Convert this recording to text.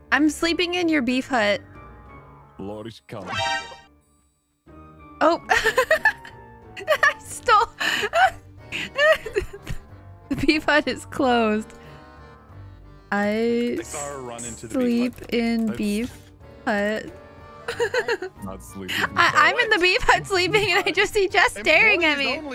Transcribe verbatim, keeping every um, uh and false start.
I'm sleeping in your beef hut. Lord, come. Oh. I stole. The beef hut is closed. I Run into the sleep beef in That's... beef hut. Not sleeping. I I'm in the beef hut sleeping and I just see Jess staring at me.